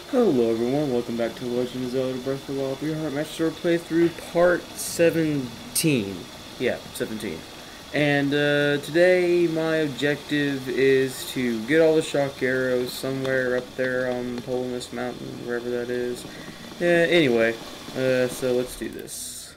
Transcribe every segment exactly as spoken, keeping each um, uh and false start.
Hello everyone, welcome back to Legend of Zelda Breath of the Wild. We are at Master playthrough part seventeen. Yeah, seventeen. And uh, today my objective is to get all the shock arrows somewhere up there on Polaris Mountain, wherever that is. Uh, anyway, uh, so let's do this.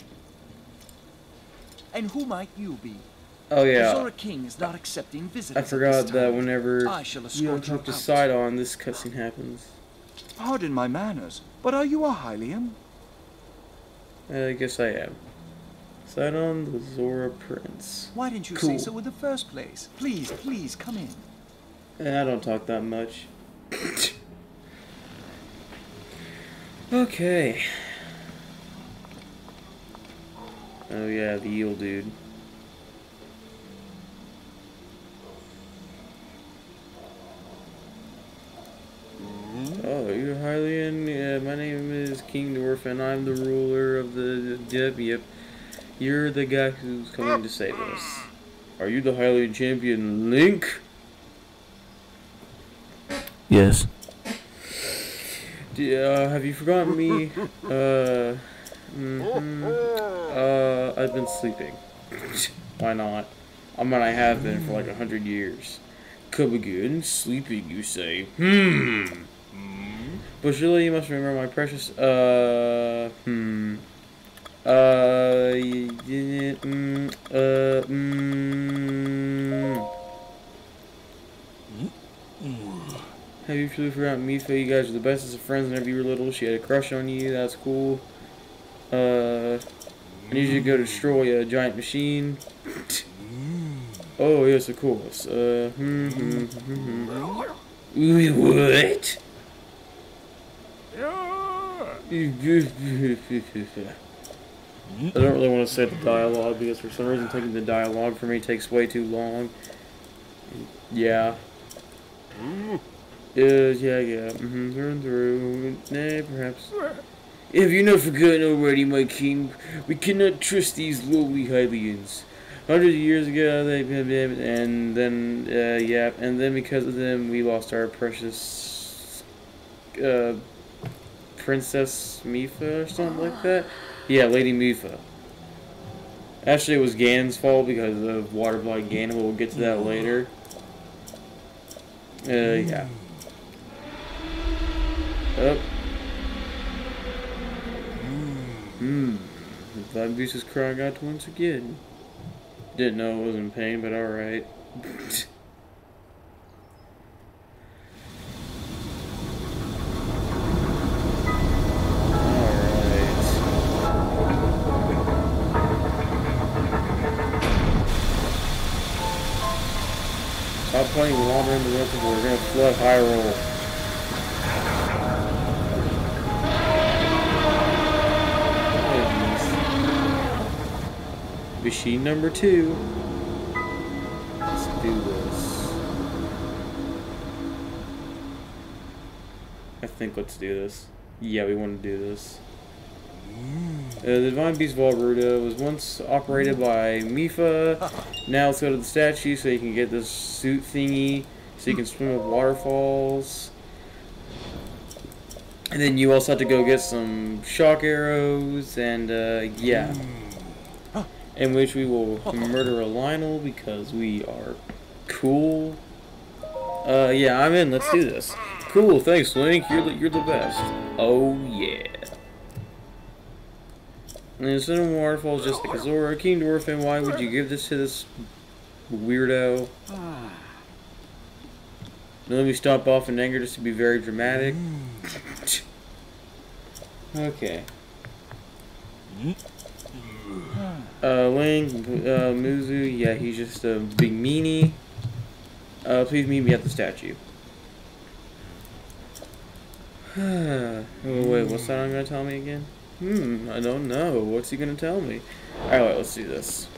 And who might you be? Oh The yeah, Zora King is not accepting visitors I at forgot this that time. whenever I shall you don't escort you talk to out. Sidon, this cutscene happens. Pardon my manners, but are you a Hylian? I guess I am. Sidon, the Zora Prince. Why didn't you Cool. say so in the first place? Please, please, come in. Eh, I don't talk that much. Okay. Oh yeah, the eel dude. Oh, you're Hylian? Yeah, my name is King Dwarf and I'm the ruler of the... Yep, yep. You're the guy who's coming to save us. Are you the Hylian champion, Link? Yes. D uh, have you forgotten me? Uh... Mm-hmm. Uh, I've been sleeping. Why not? I mean, I have been for like a hundred years. Come again? Sleeping, you say? Hmm. But surely you must remember my precious, uh, hmm. Uh, mm, uh, mm. Have you truly forgotten Mifa? You guys are the bestest of friends whenever you were little. She had a crush on you. That's cool. Uh, I need you to go destroy a giant machine. Oh, yes, of course. Uh, hmm, hmm, hmm, hmm. What? I don't really want to say the dialogue because for some reason taking the dialogue for me takes way too long. Yeah. Uh, yeah, yeah. Mm-hmm. Through and through. Nay, perhaps. Have you not forgotten already, my king? We cannot trust these lowly Hylians. Hundreds of years ago, they and then uh, yeah, and then because of them, we lost our precious uh, Princess Mifa or something like that. Yeah, Lady Mifa. Actually, it was Ganon's fault because of water blight Ganon. But we'll get to that later. Uh, yeah. Oh. Hmm. The Blind Beast is crying out once again. Didn't know it was in pain, but alright. Alright. Stop playing Water in the Reservoir. We're gonna flood Hyrule. Machine number two. Let's do this. I think let's do this. Yeah, we want to do this. Uh, the Divine Beast Valruda was once operated by Mifa. Now let's go to the statue so you can get this suit thingy so you can swim with waterfalls. And then you also have to go get some shock arrows and uh, yeah. In which we will murder a Lionel because we are cool. Uh, yeah, I'm in. Let's do this. Cool, thanks, Link. You're the, you're the best. Oh, yeah. And the Cinnamon Waterfall is just like a Zora, King Dwarf, and why would you give this to this weirdo? Now let me stop off in anger just to be very dramatic. Okay. Uh, Link, uh, Muzu, yeah, he's just a big meanie. Uh, please meet me at the statue. Oh, wait, what's that I'm gonna tell me again? Hmm, I don't know. What's he gonna tell me? Alright, let's do this.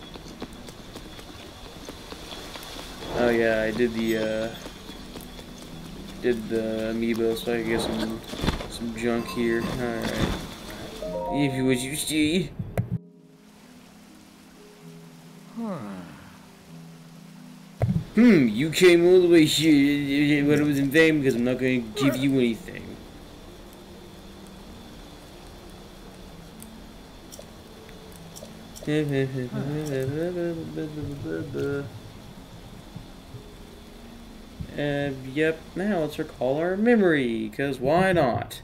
Oh yeah, I did the, uh, did the amiibo, so I can get some, some junk here. Alright. If you would you see. Hmm, you came all the way here, but it was in vain because I'm not going to give you anything. Uh, yep, now let's recall our memory, because why not?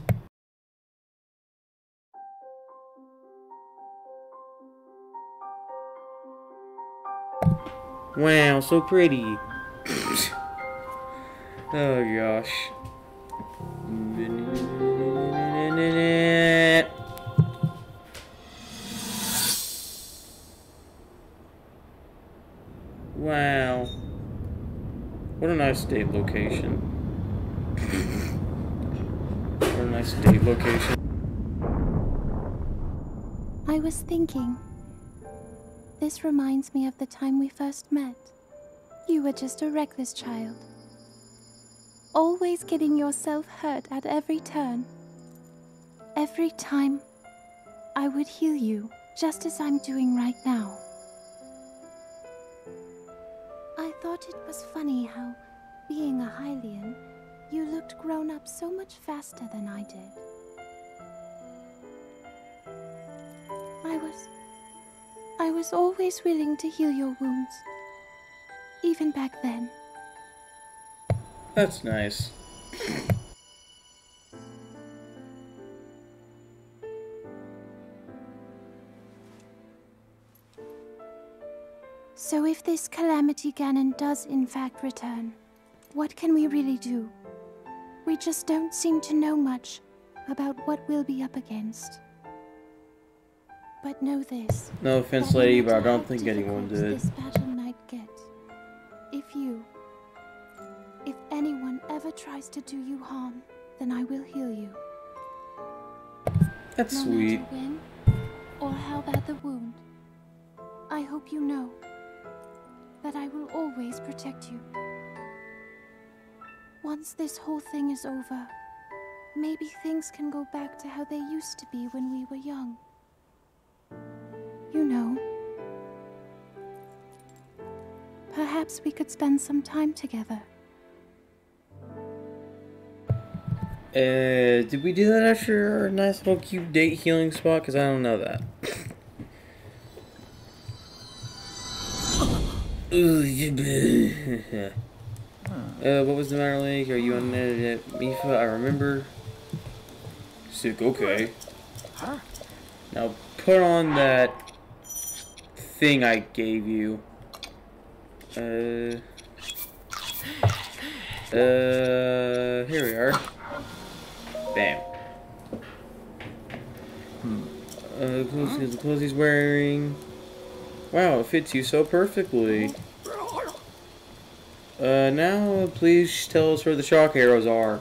Wow, so pretty. Oh gosh. Wow. What a nice date location. What a nice date location. I was thinking, this reminds me of the time we first met. You were just a reckless child. Always getting yourself hurt at every turn. Every time, I would heal you, just as I'm doing right now. I thought it was funny how, being a Hylian, you looked grown up so much faster than I did. I was... I was always willing to heal your wounds. Even back then. That's nice. So if this Calamity Ganon does in fact return, what can we really do? We just don't seem to know much about what we'll be up against. But know this. No offense, that no lady, but I matter don't how think anyone difficult did. This battle might get. If you, if anyone ever tries to do you harm, then I will heal you. That's no sweet. matter when or how bad the wound, I hope you know that I will always protect you. Once this whole thing is over, maybe things can go back to how they used to be when we were young. You know. Perhaps we could spend some time together. Uh, did we do that after our nice little cute date healing spot? Because I don't know that. uh, what was the matter, Link? Are you on uh, Mifa? I remember. Sick, okay. Now put on that thing I gave you. Uh, uh, here we are. Bam. Hmm. Uh, clothes, the clothes he's wearing. Wow, it fits you so perfectly. Uh, now please tell us where the shock arrows are.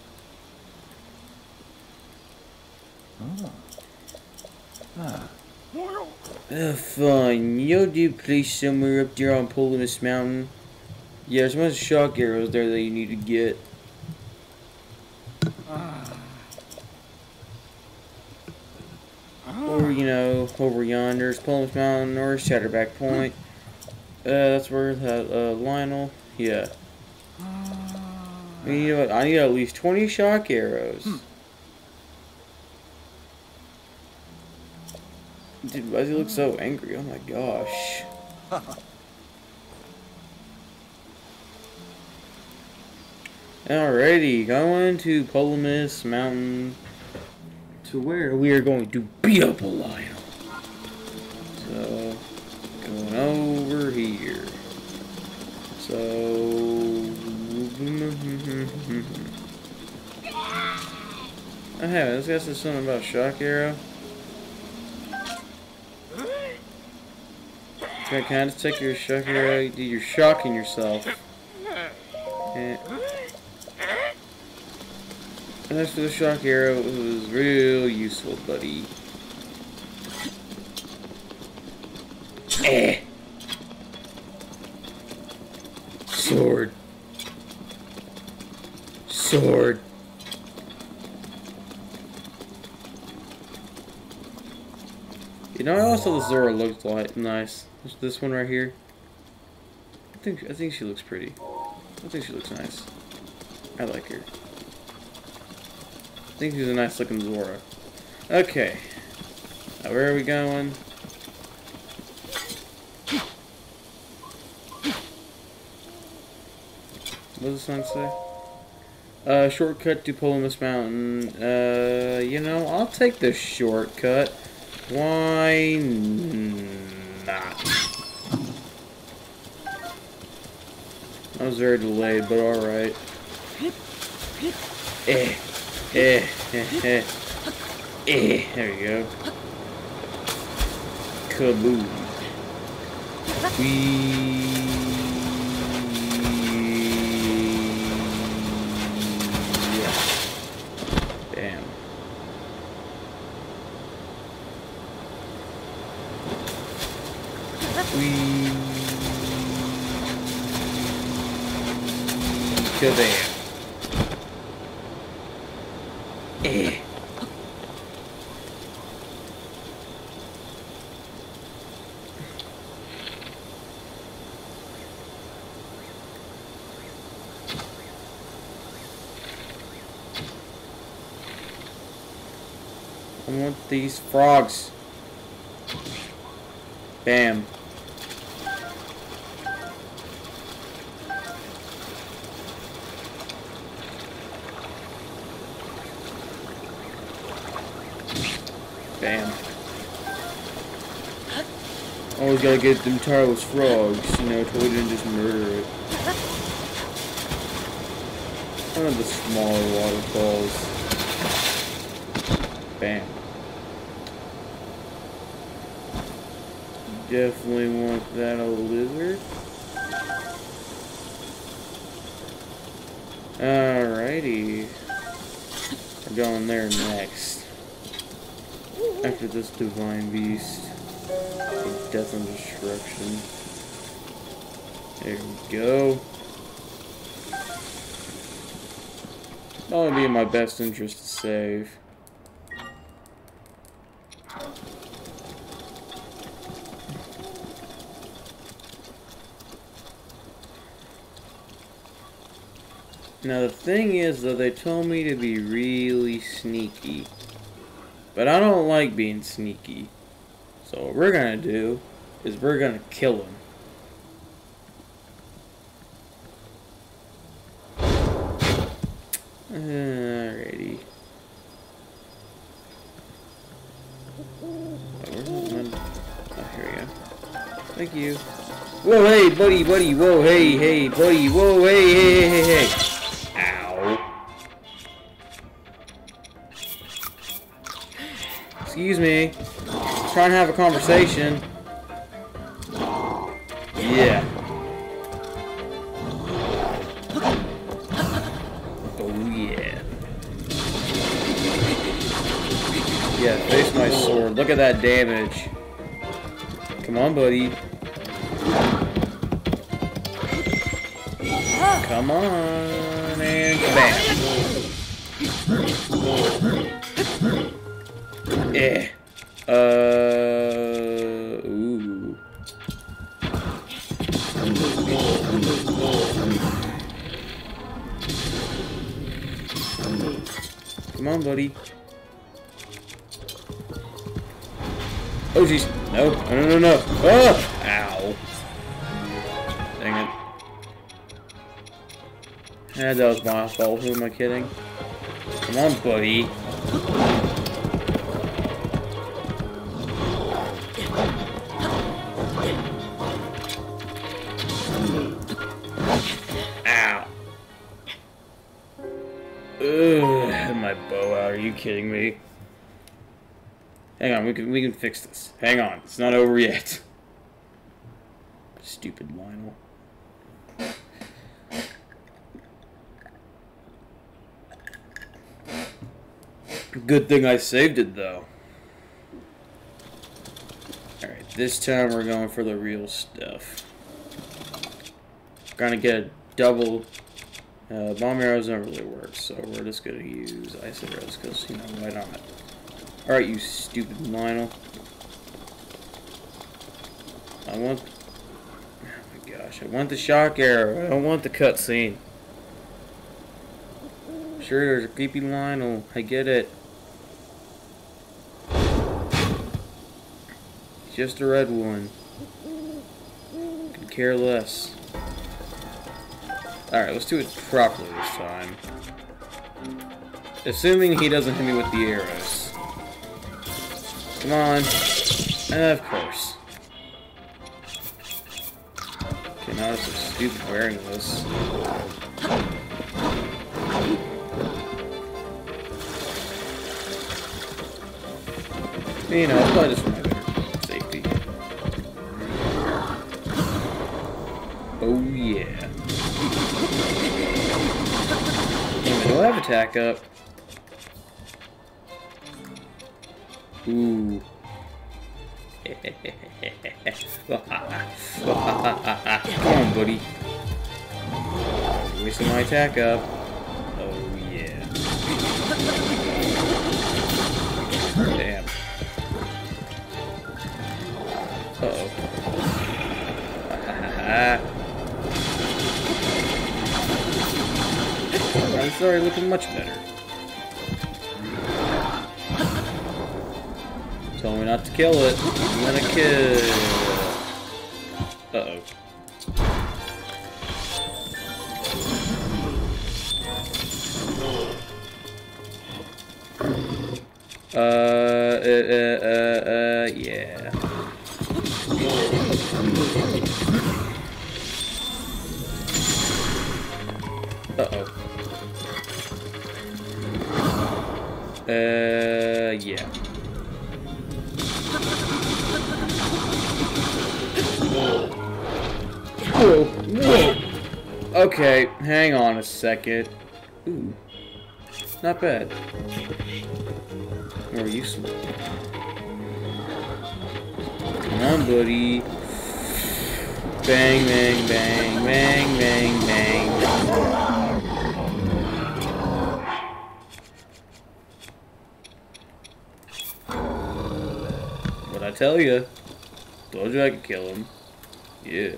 Oh. Ah. Uh, fine. You'll do place somewhere up there on Polimus Mountain. Yeah, there's a bunch of shock arrows there that you need to get. Or, you know, over yonder is Polimus Mountain or Shatterback Point. Uh, that's where that, uh, Lionel. Yeah. I mean, you know what? I need at least twenty shock arrows. Dude, why does he look so angry? Oh my gosh. Alrighty, going to Polimus Mountain, to where we are going to beat up a lion. So, going over here. So, I haven't. This guy said something about shock arrow. Okay, can I just take your shock arrow? Dude, you're shocking yourself. And as for the shock arrow, it was real useful, buddy. Eh. Sword. Sword. You know, I also the Zora looked like nice. This one right here. I think I think she looks pretty. I think she looks nice. I like her. I think she's a nice looking Zora. Okay. Now where are we going? What does the song say? Uh, shortcut to Polamus Mountain. Uh, you know, I'll take the shortcut. Why not? I was very delayed, but alright. Eh, eh, eh, eh. Eh, there you go. Kaboom. Whee. Bam. Whee. Kabam. Eh. I want these frogs. Bam. Bam. Always gotta get them tireless frogs, you know, totally didn't just murder it. One of the smaller waterfalls. Bam. Definitely want that old lizard. Alrighty. We're going there next. After this divine beast of death and destruction. There we go. Probably be in my best interest to save. Now the thing is, though, they told me to be really sneaky. But I don't like being sneaky. So what we're gonna do is we're gonna kill him. Alrighty. Oh, where's my... oh, here we go. Thank you. Whoa, hey, buddy, buddy, whoa, hey, hey, buddy, whoa, hey, hey, hey, hey, hey. Excuse me. Trying to have a conversation. Yeah. Oh yeah. Yeah, face my sword. Look at that damage. Come on, buddy. Come on, and bam. Eh. Uh. Ooh. Come on, buddy. Oh, jeez. No. No, no, no. Oh! Ow. Dang it. Eh, that was my fault. Who am I kidding? Come on, buddy. Ow. Ugh, had my bow out. Are you kidding me? Hang on, we can we can fix this. Hang on, it's not over yet. Stupid Lionel. Good thing I saved it though. Alright, this time we're going for the real stuff. Gonna get a double. Uh, bomb arrows don't really work, so we're just gonna use ice arrows because, you know, why not? Alright, you stupid Lionel. I want. Oh my gosh, I want the shock arrow. I don't want the cutscene. Sure, there's a creepy Lionel. I get it. It's just a red one. Could care less. Alright, let's do it properly this time. Assuming he doesn't hit me with the arrows. Come on. And of course. Okay, now it's so stupid wearing this. You know, I'll play this for my better safety. Oh yeah. Damn it, do I have attack up? Ooh. Come on, buddy. Wasting my attack up. Oh yeah. Damn. Uh-oh. I'm sorry, looking much better. Tell me not to kill it. I'm gonna kill. Uh-oh. Uh, uh, uh, uh, uh, yeah. Uh-oh. Uh, yeah. Whoa, whoa! Okay, hang on a second. Ooh. Not bad. More useful. Come on, buddy. Bang, bang, bang, bang, bang, bang. What'd I tell you? Told you I could kill him. Yeah.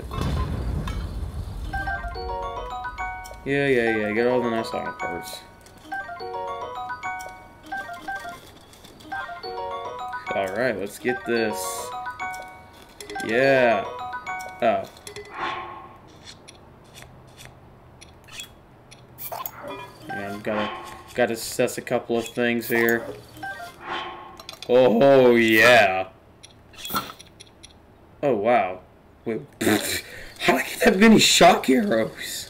Yeah, yeah, yeah. Get all the nice armor parts. Alright, let's get this. Yeah. Oh. Yeah, I've gotta, gotta assess a couple of things here. Oh, yeah. Oh, wow. Wait. How did I get that many shock arrows?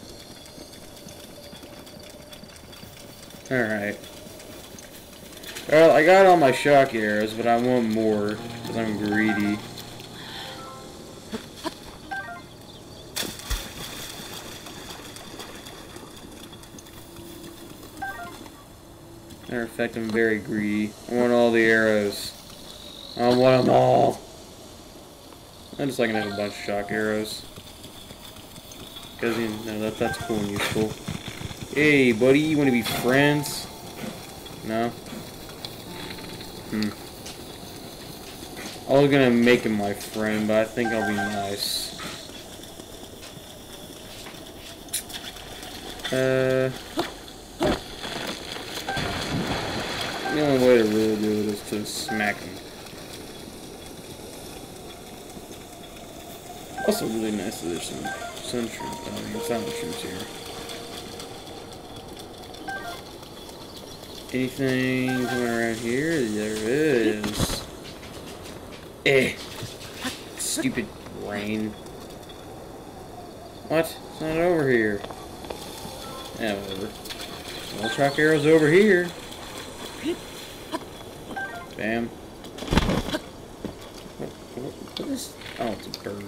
Alright. Well, I got all my shock arrows, but I want more, because I'm greedy. Matter of fact, I'm very greedy. I want all the arrows. I want them all. I'm just like gonna have a bunch of shock arrows. Because, you know, that, that's cool and useful. Hey, buddy, you want to be friends? No? Hmm. I was gonna make him my friend, but I think I'll be nice. Uh... The only way to really do it is to smack him. Also really nice that there's some sun shrooms, I mean silent shrooms here. Anything coming around here? There is. Eh. Stupid rain. What? It's not over here. Yeah, whatever. More shock arrows over here. Bam. What, what, what is... Oh, it's a bird.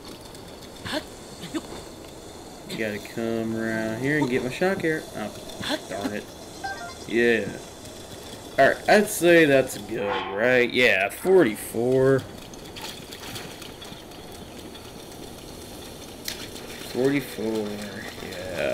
You gotta come around here and get my shock arrow. Oh, darn it. Yeah. Alright, I'd say that's good, right? Yeah, forty-four. forty-four, yeah.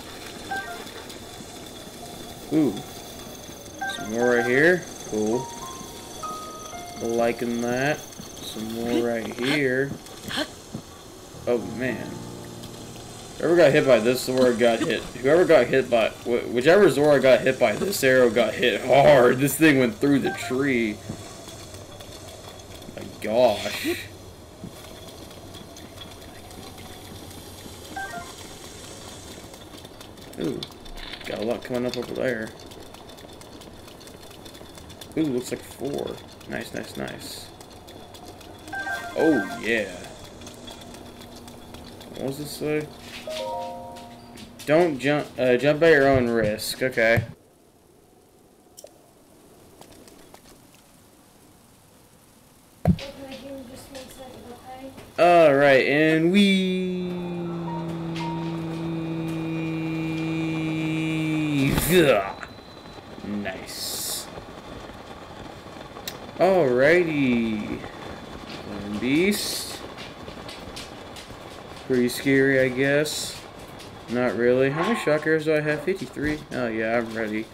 Ooh. Some more right here. Cool. Liking that. Some more right here. Oh, man. Whoever got hit by this Zora got hit. Whoever got hit by... Wh whichever Zora got hit by this arrow got hit hard. This thing went through the tree. My gosh. Ooh, got a lot coming up over there. Ooh, looks like four. Nice, nice, nice. Oh, yeah. What does this say? Don't jump, uh, jump at your own risk. Okay. Alright, and we... Ugh. Nice. Alrighty. And beast. Pretty scary, I guess. Not really. How many shock arrows do I have? fifty-three? Oh yeah, I'm ready.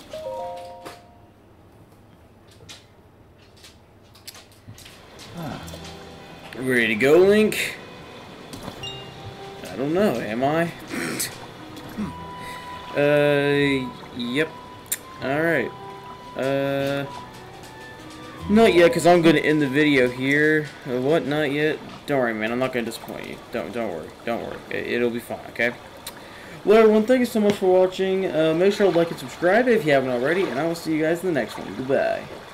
Ready to go, Link? I don't know, am I? uh, yep. Alright. Uh, not yet, because I'm going to end the video here. Uh, what? Not yet? Don't worry, man. I'm not going to disappoint you. Don't, don't worry. Don't worry. It, it'll be fine, okay? Well, everyone, thank you so much for watching. Uh, make sure to like and subscribe if you haven't already, and I will see you guys in the next one. Goodbye.